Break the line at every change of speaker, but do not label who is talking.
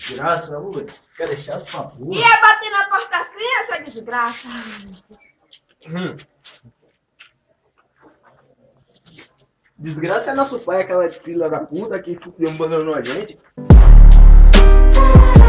Desgraça, ô, esse cara é chato pra porra.
Ia bater na porta assim, essa desgraça.
Desgraça é nosso pai, aquela filha da puta que abandonou a gente.